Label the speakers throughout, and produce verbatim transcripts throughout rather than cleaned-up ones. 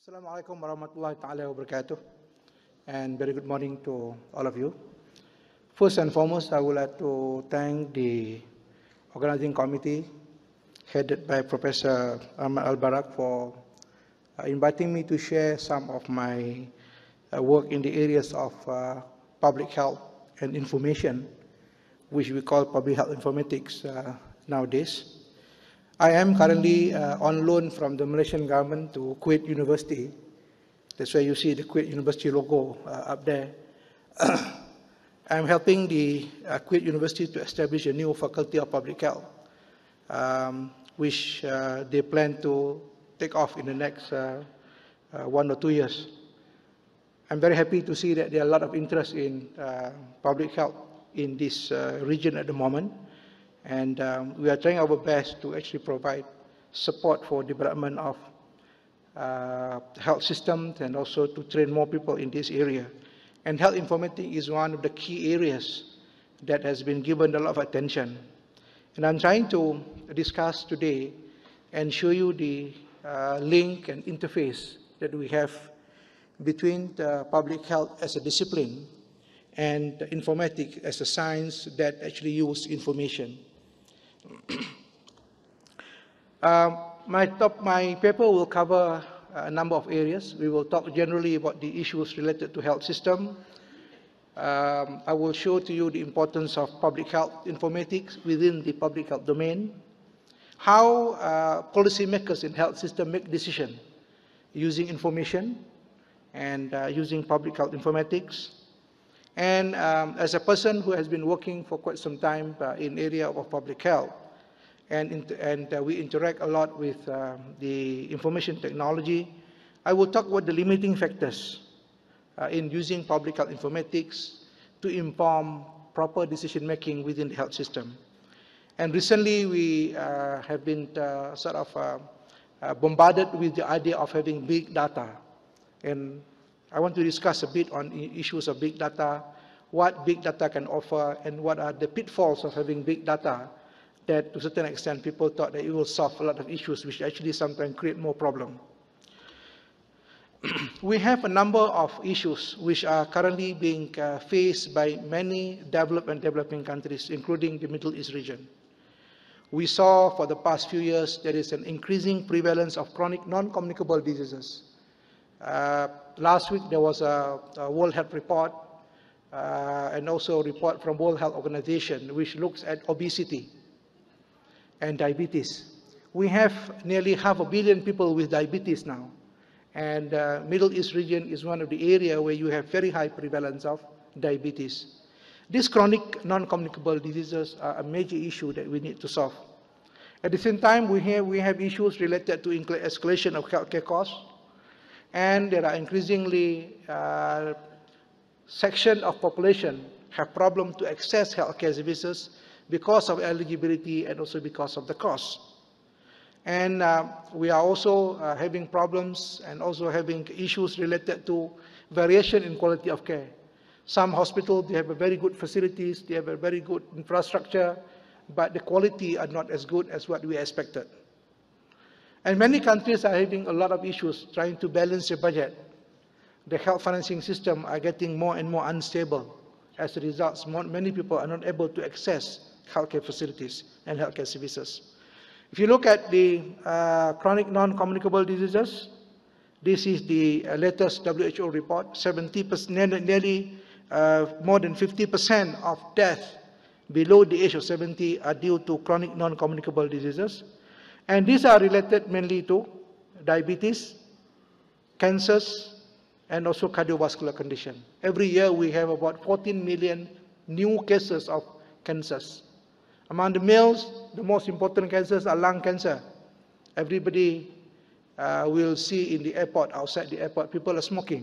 Speaker 1: Assalamualaikum warahmatullahi ta'ala wabarakatuh, and very good morning to all of you. First and foremost, I would like to thank the organizing committee headed by Professor Ahmad Al-Barak for uh, inviting me to share some of my uh, work in the areas of uh, public health and information, which we call public health informatics uh, nowadays. I am currently uh, on loan from the Malaysian government to Kuwait University. That's why you see the Kuwait University logo uh, up there. I'm helping the uh, Kuwait University to establish a new faculty of public health, um, which uh, they plan to take off in the next uh, uh, one or two years. I'm very happy to see that there are a lot of interest in uh, public health in this uh, region at the moment. And um, we are trying our best to actually provide support for development of uh, health systems and also to train more people in this area. And health informatics is one of the key areas that has been given a lot of attention. And I'm trying to discuss today and show you the uh, link and interface that we have between the public health as a discipline and informatics as a science that actually uses information. uh, my, top, my paper will cover a number of areas. We will talk generally about the issues related to health system. Um, I will show to you the importance of public health informatics within the public health domain, how uh, policymakers in health system make decisions using information and uh, using public health informatics. And um, as a person who has been working for quite some time uh, in area of public health, and, and uh, we interact a lot with uh, the information technology, I will talk about the limiting factors uh, in using public health informatics to inform proper decision making within the health system. And recently we uh, have been uh, sort of uh, uh, bombarded with the idea of having big data. And I want to discuss a bit on issues of big data, what big data can offer, and what are the pitfalls of having big data that to a certain extent people thought that it will solve a lot of issues which actually sometimes create more problems. We have a number of issues which are currently being uh, faced by many developed and developing countries, including the Middle East region. We saw for the past few years there is an increasing prevalence of chronic non-communicable diseases. Uh, last week there was a, a World Health Report uh, and also a report from World Health Organization which looks at obesity and diabetes. We have nearly half a billion people with diabetes now, and uh, Middle East region is one of the areas where you have very high prevalence of diabetes. These chronic non-communicable diseases are a major issue that we need to solve. At the same time, we have, we have issues related to escalation of healthcare costs. And there are increasingly uh, section of population have problem to access healthcare services because of eligibility and also because of the cost. And uh, we are also uh, having problems and also having issues related to variation in quality of care. Some hospitals, they have a very good facilities, they have a very good infrastructure, but the quality are not as good as what we expected. And many countries are having a lot of issues trying to balance their budget. The health financing system are getting more and more unstable. As a result, many people are not able to access healthcare facilities and healthcare services. If you look at the uh, chronic non-communicable diseases, this is the uh, latest W H O report. seventy percent, nearly uh, more than fifty percent of deaths below the age of seventy are due to chronic non-communicable diseases. And these are related mainly to diabetes, cancers, and also cardiovascular condition. Every year we have about fourteen million new cases of cancers. Among the males, the most important cancers are lung cancer. Everybody uh, will see in the airport, outside the airport, people are smoking.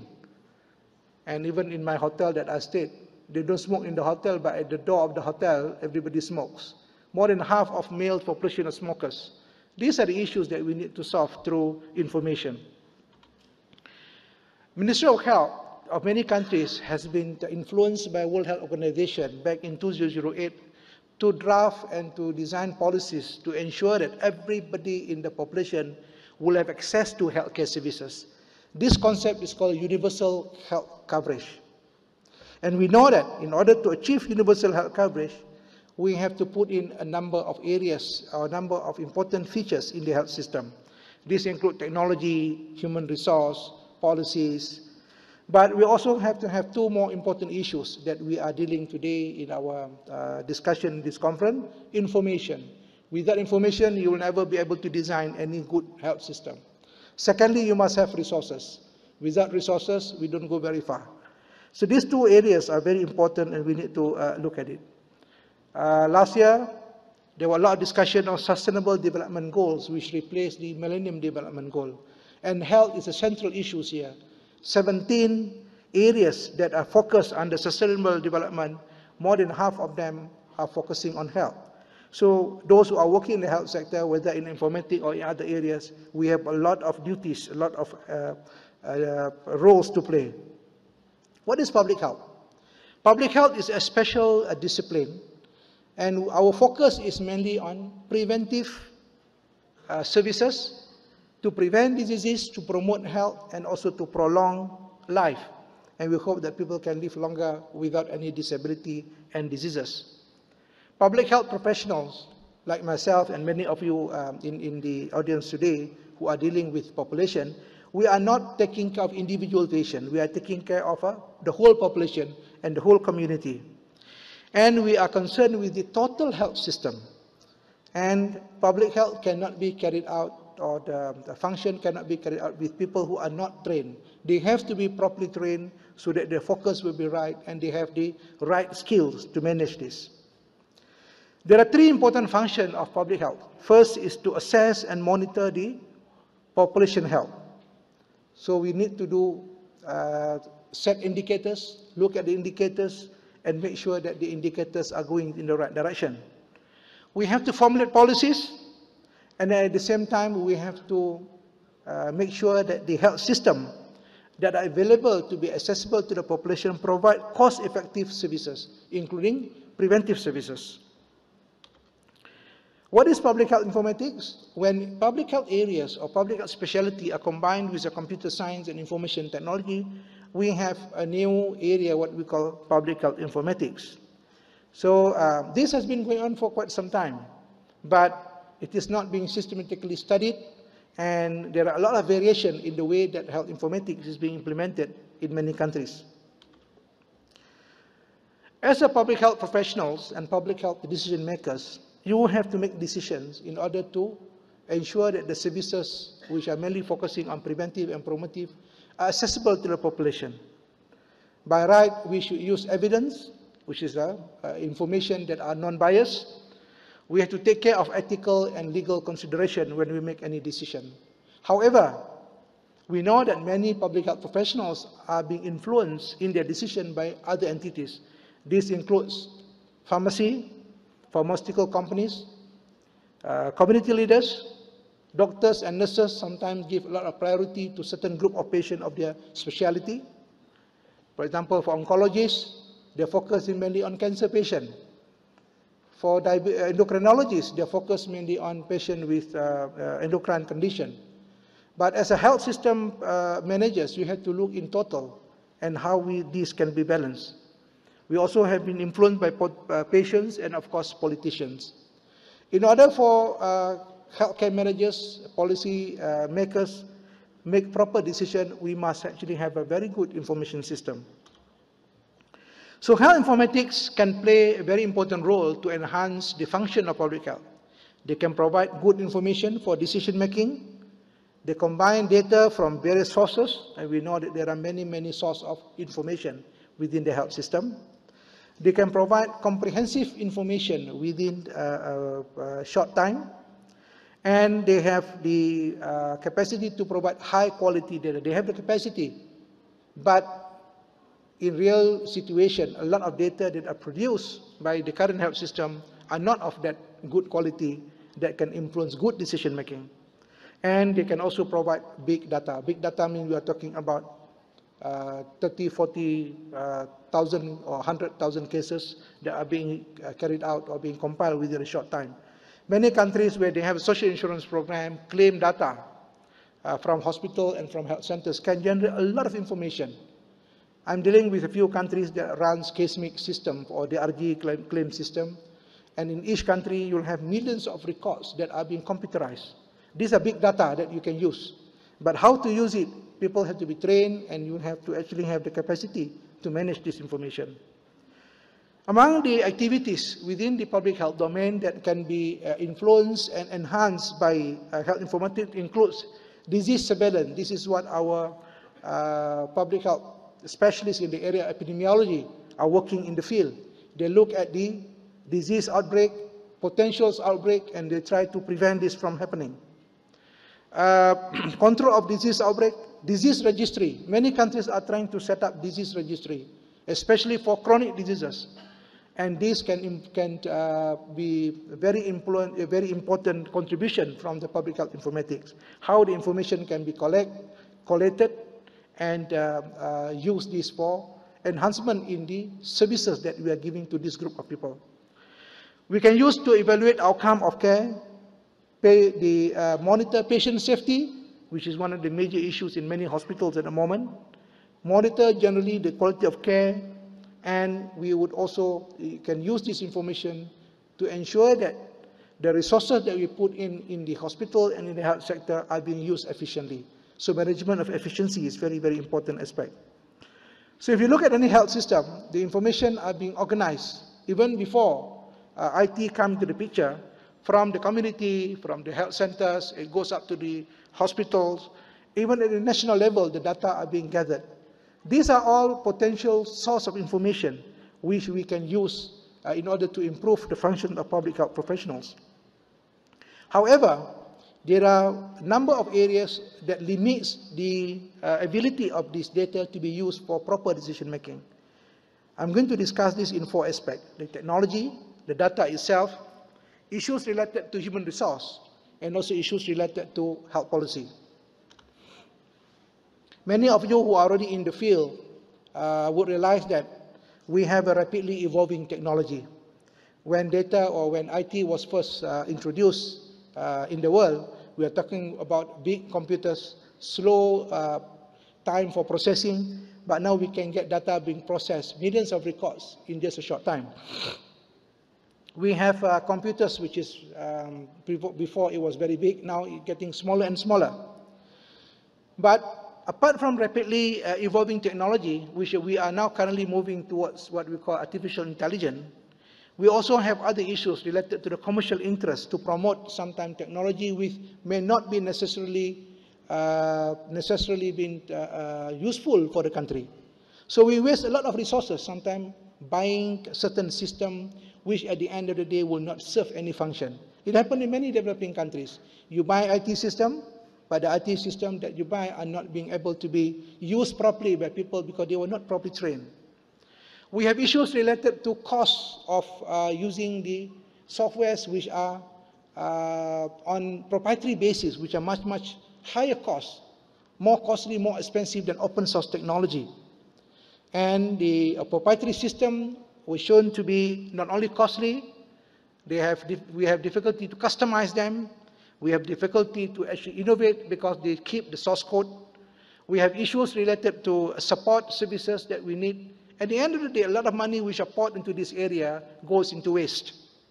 Speaker 1: And even in my hotel that I stayed, they don't smoke in the hotel, but at the door of the hotel, everybody smokes. More than half of male population are smokers. These are the issues that we need to solve through information. Ministry of Health of many countries has been influenced by World Health Organization back in two thousand eight to draft and to design policies to ensure that everybody in the population will have access to healthcare services. This concept is called universal health coverage. And we know that in order to achieve universal health coverage, we have to put in a number of areas, or a number of important features in the health system. These include technology, human resource, policies, but we also have to have two more important issues that we are dealing today in our uh, discussion in this conference: information. Without information, you will never be able to design any good health system. Secondly, you must have resources. Without resources, we don't go very far. So these two areas are very important, and we need to uh, look at it. Uh, last year, there were a lot of discussion on sustainable development goals, which replaced the Millennium Development Goal. And health is a central issue here. seventeen areas that are focused on the sustainable development, more than half of them are focusing on health. So those who are working in the health sector, whether in informatics or in other areas, we have a lot of duties, a lot of uh, uh, roles to play. What is public health? Public health is a special uh, discipline, and our focus is mainly on preventive uh, services to prevent diseases, to promote health, and also to prolong life. And we hope that people can live longer without any disability and diseases. Public health professionals, like myself and many of you um, in, in the audience today who are dealing with population, we are not taking care of individual patients. We are taking care of uh, the whole population and the whole community. And we are concerned with the total health system. And public health cannot be carried out, or the, the function cannot be carried out with people who are not trained. They have to be properly trained so that their focus will be right and they have the right skills to manage this. There are three important functions of public health. First is to assess and monitor the population health. So we need to do uh, set indicators, look at the indicators, and make sure that the indicators are going in the right direction. We have to formulate policies, and at the same time we have to uh, make sure that the health system that are available to be accessible to the population provide cost-effective services, including preventive services. What is public health informatics? When public health areas or public health specialty are combined with the computer science and information technology, we have a new area, what we call public health informatics. So uh, this has been going on for quite some time, but it is not being systematically studied, and there are a lot of variation in the way that health informatics is being implemented in many countries. As a public health professionals and public health decision makers, you have to make decisions in order to ensure that the services, which are mainly focusing on preventive and promotive, are accessible to the population. By right, we should use evidence, which is uh, uh, information that are non-biased. We have to take care of ethical and legal consideration when we make any decision. However, we know that many public health professionals are being influenced in their decision by other entities. This includes pharmacy, pharmaceutical companies, uh, community leaders, doctors and nurses sometimes give a lot of priority to certain group of patients of their specialty. For example, for oncologists, they focus mainly on cancer patients. For endocrinologists, they focus mainly on patients with uh, uh, endocrine condition. But as a health system uh, managers, you have to look in total and how we, these can be balanced. We also have been influenced by uh, patients and, of course, politicians. In order for uh, healthcare managers, policy uh, makers, make proper decisions, we must actually have a very good information system. So health informatics can play a very important role to enhance the function of public health. They can provide good information for decision making. They combine data from various sources, and we know that there are many, many sources of information within the health system. They can provide comprehensive information within a, a, a short time, and they have the uh, capacity to provide high quality data. They have the capacity, but in real situation, a lot of data that are produced by the current health system are not of that good quality that can influence good decision making. And they can also provide big data. Big data means we are talking about uh, thirty, forty thousand uh, or one hundred thousand cases that are being uh, carried out or being compiled within a short time. Many countries where they have a social insurance program claim data uh, from hospital and from health centers can generate a lot of information. I'm dealing with a few countries that runs case mix system or the R G claim, claim system. And in each country, you'll have millions of records that are being computerized. These are big data that you can use. But how to use it, people have to be trained, and you have to actually have the capacity to manage this information. Among the activities within the public health domain that can be uh, influenced and enhanced by uh, health informatics includes disease surveillance. This is what our uh, public health specialists in the area of epidemiology are working in the field. They look at the disease outbreak, potential outbreak, and they try to prevent this from happening. Uh, control of disease outbreak, disease registry. Many countries are trying to set up disease registry, especially for chronic diseases. And this can, can uh, be a very, a very important contribution from the public health informatics. How the information can be collect, collected and uh, uh, use this for enhancement in the services that we are giving to this group of people. We can use to evaluate outcome of care, pay the uh, monitor patient safety, which is one of the major issues in many hospitals at the moment, monitor generally the quality of care, and we would also can use this information to ensure that the resources that we put in in the hospital and in the health sector are being used efficiently. So management of efficiency is very, very important aspect. So if you look at any health system, the information are being organized even before uh, I T comes to the picture, from the community, from the health centers, it goes up to the hospitals. Even at the national level, the data are being gathered. These are all potential source of information which we can use uh, in order to improve the function of public health professionals. However, there are a number of areas that limits the uh, ability of this data to be used for proper decision making. I'm going to discuss this in four aspects: the technology, the data itself, issues related to human resource, and also issues related to health policy. Many of you who are already in the field uh, would realize that we have a rapidly evolving technology. When data or when I T was first uh, introduced uh, in the world, we are talking about big computers, slow uh, time for processing, but now we can get data being processed, millions of records in just a short time. We have uh, computers which is, um, before it was very big, now it's getting smaller and smaller. But apart from rapidly uh, evolving technology, which we are now currently moving towards what we call artificial intelligence, we also have other issues related to the commercial interest to promote sometime technology which may not be necessarily, uh, necessarily been uh, uh, useful for the country. So we waste a lot of resources sometimes buying certain system which at the end of the day will not serve any function. It happens in many developing countries. You buy I T system, but the I T system that you buy are not being able to be used properly by people because they were not properly trained. We have issues related to cost of uh, using the softwares which are uh, on proprietary basis, which are much, much higher cost, more costly, more expensive than open source technology. And the uh, proprietary system was shown to be not only costly, they have we have difficulty to customize them, we have difficulty to actually innovate because they keep the source code. We have issues related to support services that we need. At the end of the day, a lot of money which are poured into this area goes into waste.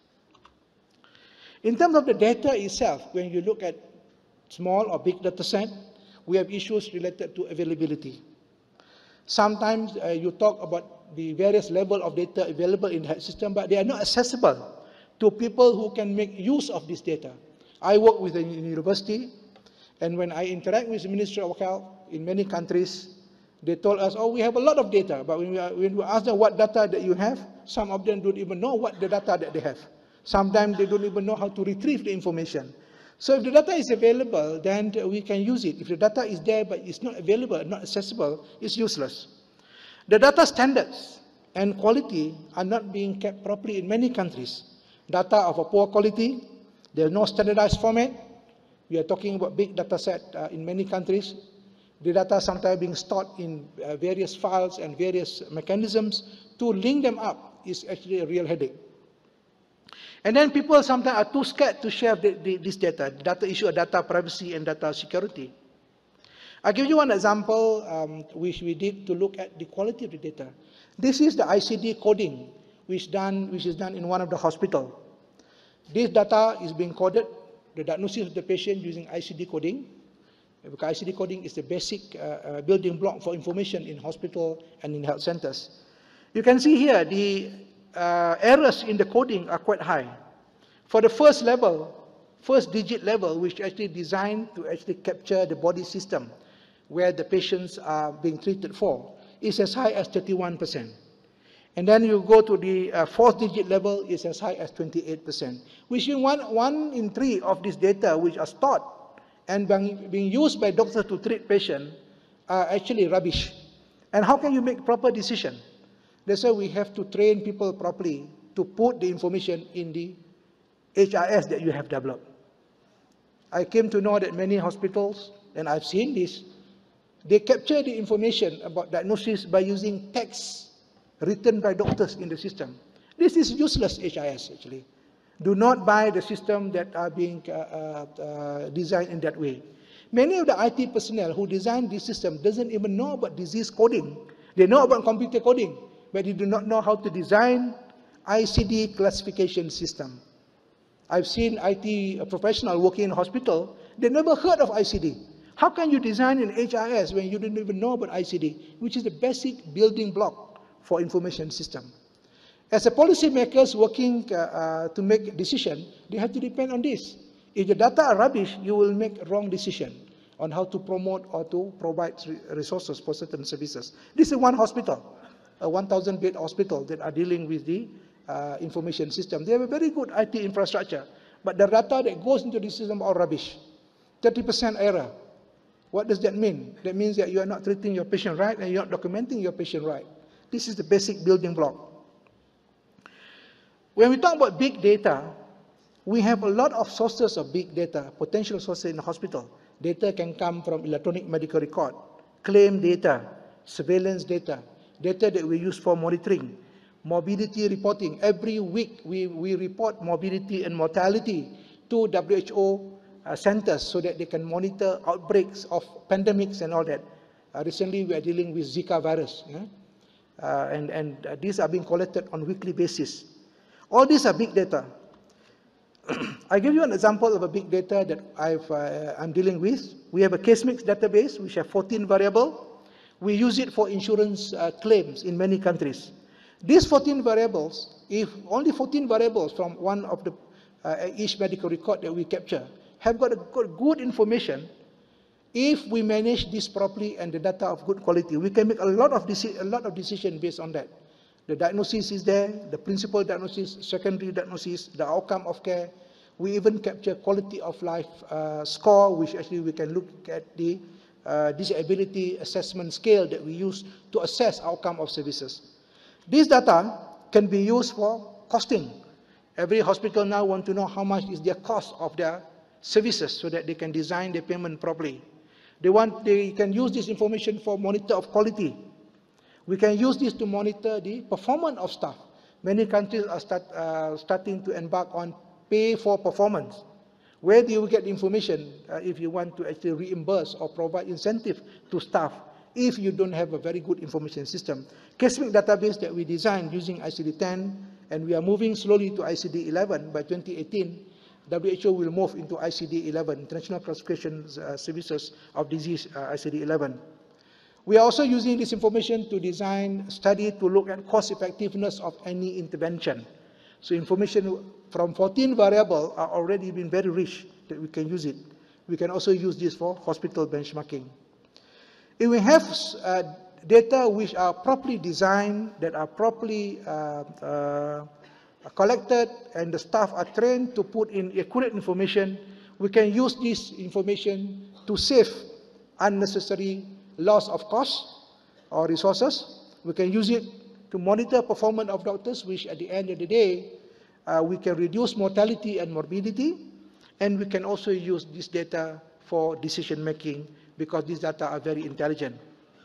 Speaker 1: In terms of the data itself, when you look at small or big data set, we have issues related to availability. Sometimes uh, you talk about the various level of data available in the health system, but they are not accessible to people who can make use of this data. I work with a university, and when I interact with the Ministry of Health in many countries, they told us, oh, we have a lot of data, but when we, are, when we ask them what data that you have, some of them don't even know what the data that they have. Sometimes they don't even know how to retrieve the information. So if the data is available, then we can use it. If the data is there but it's not available, not accessible, it's useless. The data standards and quality are not being kept properly in many countries. Data of a poor quality, there's no standardized format. We are talking about big data set uh, in many countries. The data sometimes being stored in uh, various files and various mechanisms. To link them up is actually a real headache. And then people sometimes are too scared to share the, the, this data. The data issue of data privacy and data security. I'll give you one example um, which we did to look at the quality of the data. This is the I C D coding which, done, which is done in one of the hospitals. This data is being coded, the diagnosis of the patient using I C D coding. Because I C D coding is the basic uh, uh, building block for information in hospital and in health centers. You can see here the uh, errors in the coding are quite high. For the first level, first digit level, which is actually designed to actually capture the body system where the patients are being treated for, is as high as thirty-one percent. And then you go to the uh, fourth digit level, is as high as twenty-eight percent. Which means one, one in three of this data which are stored and being, being used by doctors to treat patients are actually rubbish. And how can you make proper decision? That's why we have to train people properly to put the information in the H R S that you have developed. I came to know that many hospitals, and I've seen this, they capture the information about diagnosis by using text written by doctors in the system. This is useless H R S actually. Do not buy the system that are being uh, uh, uh, designed in that way. Many of the I T personnel who design this system doesn't even know about disease coding. They know about computer coding, but they do not know how to design I C D classification system. I've seen I T professionals working in hospital, they never heard of I C D. How can you design an H R S when you don't even know about I C D, which is the basic building block for information system? As a policymakers working uh, uh, to make a decision, they have to depend on this. If the data are rubbish, you will make a wrong decision on how to promote or to provide resources for certain services. This is one hospital, a one thousand bed hospital that are dealing with the uh, information system. They have a very good I T infrastructure, but the data that goes into the system are rubbish. thirty percent error. What does that mean? That means that you are not treating your patient right and you are not documenting your patient right. This is the basic building block. When we talk about big data, we have a lot of sources of big data, potential sources in the hospital. Data can come from electronic medical record, claim data, surveillance data, data that we use for monitoring, morbidity reporting. Every week we, we report morbidity and mortality to W H O uh, centers so that they can monitor outbreaks of pandemics and all that. Uh, recently we are dealing with Zika virus, yeah? uh, and, and uh, these are being collected on a weekly basis. All these are big data. I give you an example of a big data that I've, uh, I'm dealing with. We have a case mix database which have fourteen variables. We use it for insurance uh, claims in many countries. These fourteen variables, if only fourteen variables from one of the uh, each medical record that we capture have got, a, got good information, if we manage this properly and the data of good quality, we can make a lot of a lot of decisions based on that. The diagnosis is there, the principal diagnosis, secondary diagnosis, the outcome of care. We even capture quality of life uh, score, which actually we can look at the uh, disability assessment scale that we use to assess outcome of services. This data can be used for costing. Every hospital now want to know how much is their cost of their services so that they can design their payment properly. They want, they can use this information for monitor of quality. We can use this to monitor the performance of staff. Many countries are start, uh, starting to embark on pay for performance. Where do you get the information uh, if you want to actually reimburse or provide incentive to staff if you don't have a very good information system? Case-mix database that we designed using I C D ten, and we are moving slowly to I C D eleven. By twenty eighteen, W H O will move into I C D eleven, International Classification uh, Services of Disease, uh, I C D eleven. We are also using this information to design study to look at cost effectiveness of any intervention. So information from fourteen variables are already been very rich that we can use it. We can also use this for hospital benchmarking. If we have uh, data which are properly designed, that are properly uh, uh, collected, and the staff are trained to put in accurate information, we can use this information to save unnecessary loss of cost or resources. We can use it to monitor performance of doctors, which at the end of the day, uh, we can reduce mortality and morbidity, and we can also use this data for decision making because these data are very intelligent.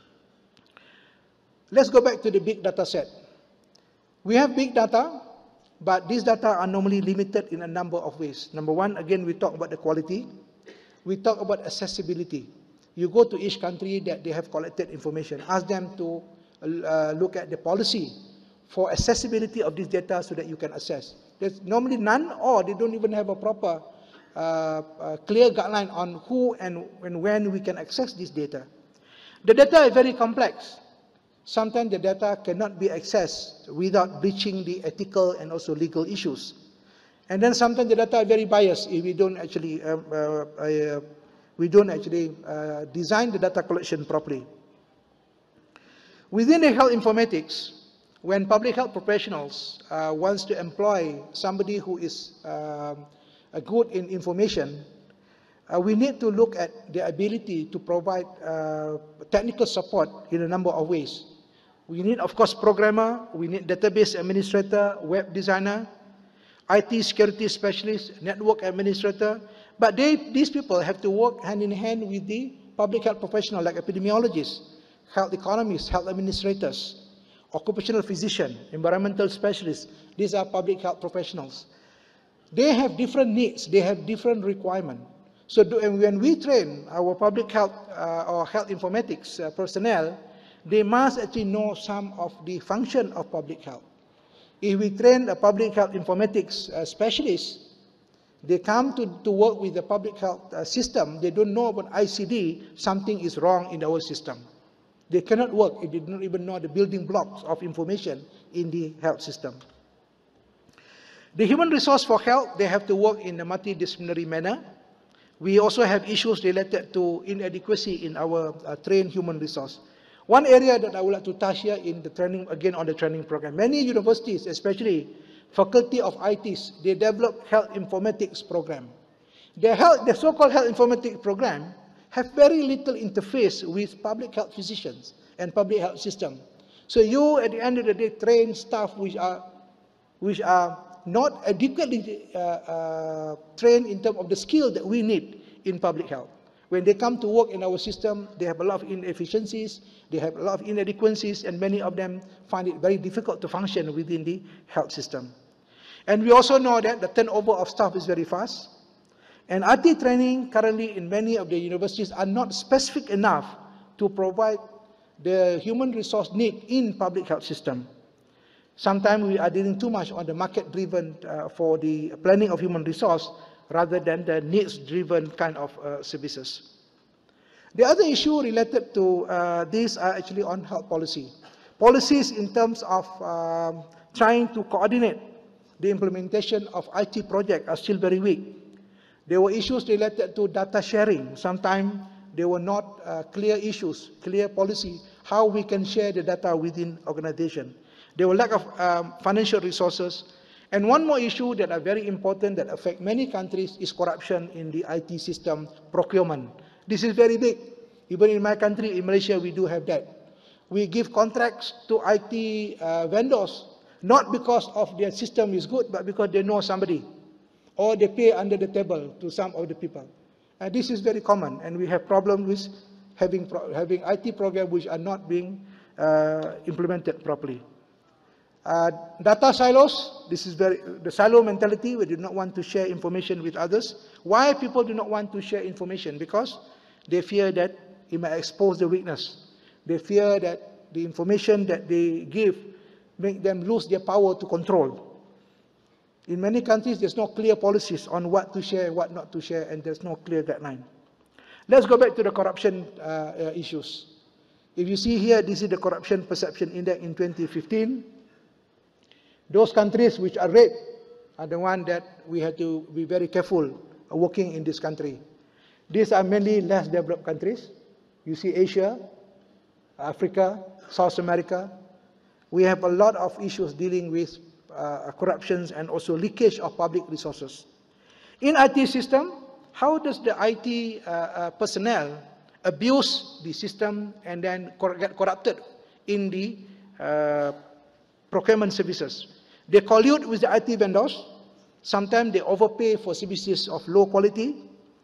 Speaker 1: Let's go back to the big data set. We have big data, but these data are normally limited in a number of ways. Number one, again, we talk about the quality. We talk about accessibility. You go to each country that they have collected information, ask them to uh, look at the policy for accessibility of this data so that you can access. There's normally none, or they don't even have a proper uh, uh, clear guideline on who and, and when we can access this data. The data is very complex. Sometimes the data cannot be accessed without breaching the ethical and also legal issues. And then sometimes the data are very biased if we don't actually um, uh, uh, we don't actually uh, design the data collection properly. Within the health informatics, when public health professionals uh, wants to employ somebody who is uh, good in information, uh, we need to look at the ability to provide uh, technical support in a number of ways. We need, of course, programmer, we need database administrator, web designer, I T security specialist, network administrator, but they, these people have to work hand in hand with the public health professionals like epidemiologists, health economists, health administrators, occupational physician, environmental specialists. These are public health professionals. They have different needs, they have different requirements. So do, and when we train our public health uh, or health informatics uh, personnel, they must actually know some of the function of public health. If we train a public health informatics uh, specialist, they come to, to work with the public health uh, system, they don't know about I C D, something is wrong in our system. They cannot work if they don't even know the building blocks of information in the health system. The human resource for health, they have to work in a multidisciplinary manner. We also have issues related to inadequacy in our uh, trained human resource. One area that I would like to touch here in the training, again on the training program. Many universities, especially Faculty of I Ts, they develop health informatics program. The, health, the so-called health informatics program have very little interface with public health physicians and public health system. So you, at the end of the day, train staff which are, which are not adequately uh, uh, trained in terms of the skill that we need in public health. When they come to work in our system, they have a lot of inefficiencies, they have a lot of inadequacies, and many of them find it very difficult to function within the health system. And we also know that the turnover of staff is very fast. And I T training currently in many of the universities are not specific enough to provide the human resource need in public health system. Sometimes we are dealing too much on the market-driven uh, for the planning of human resource rather than the needs-driven kind of uh, services. The other issue related to uh, these are actually on health policy. Policies in terms of uh, trying to coordinate the implementation of I T projects are still very weak. There were issues related to data sharing. Sometimes there were not uh, clear issues, clear policy, how we can share the data within organization. There were lack of um, financial resources. And one more issue that are very important that affect many countries is corruption in the I T system procurement. This is very big. Even in my country, in Malaysia, we do have that. We give contracts to I T uh, vendors, not because of their system is good, but because they know somebody, or they pay under the table to some of the people. And this is very common, and we have problems with having, pro having I T programs which are not being uh, implemented properly. Uh, data silos, this is very, the silo mentality, we do not want to share information with others. Why people do not want to share information? Because they fear that it might expose the weakness. They fear that the information that they give make them lose their power to control. In many countries, there's no clear policies on what to share, what not to share, and there's no clear guideline. Let's go back to the corruption uh, uh, issues. If you see here, this is the Corruption Perception Index in twenty fifteen. Those countries which are red are the ones that we have to be very careful working in this country. These are mainly less developed countries. You see Asia, Africa, South America. We have a lot of issues dealing with uh, corruptions and also leakage of public resources. In I T system, how does the I T uh, uh, personnel abuse the system and then cor get corrupted in the uh, procurement services? They collude with the I T vendors. Sometimes they overpay for services of low quality.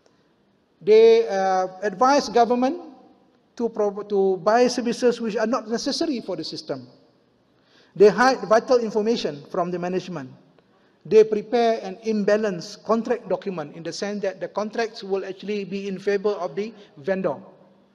Speaker 1: They uh, advise government to, to buy services which are not necessary for the system. They hide vital information from the management. They prepare an imbalanced contract document in the sense that the contracts will actually be in favor of the vendor.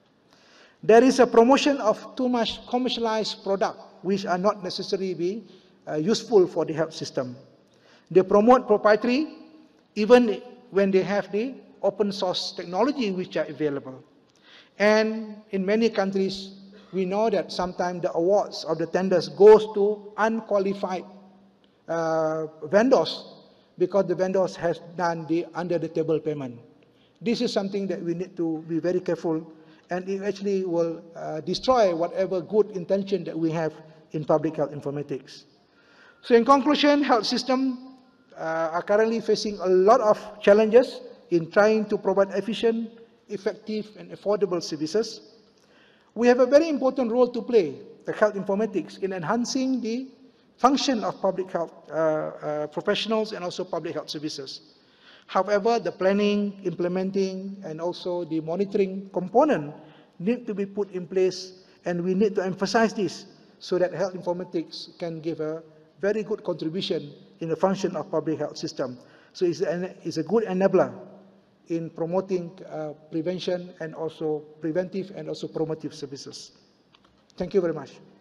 Speaker 1: There is a promotion of too much commercialized product, which are not necessarily be, uh, useful for the health system. They promote proprietary, even when they have the open source technology which are available. And in many countries, we know that sometimes the awards of the tenders goes to unqualified uh, vendors because the vendors has done the under the table payment. This is something that we need to be very careful, and it actually will uh, destroy whatever good intention that we have in public health informatics. So in conclusion, health systems uh, are currently facing a lot of challenges in trying to provide efficient, effective and affordable services. We have a very important role to play, the health informatics, in enhancing the function of public health uh, uh, professionals and also public health services. However, the planning, implementing and also the monitoring component need to be put in place, and we need to emphasize this so that health informatics can give a very good contribution in the function of public health system. So it's, an, it's a good enabler in promoting uh, prevention and also preventive and also promotive services. Thank you very much.